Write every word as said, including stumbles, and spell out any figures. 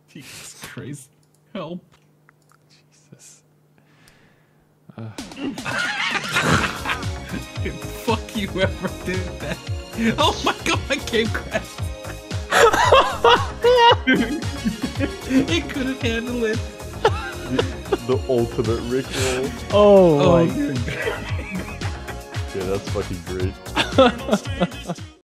Jesus Christ. Help. Jesus. Uh. Fuck you, whoever did that. Oh my god, my game crashed. It couldn't handle it. The, the ultimate Rickroll. Oh, Oh, my. Yeah, that's fucking great.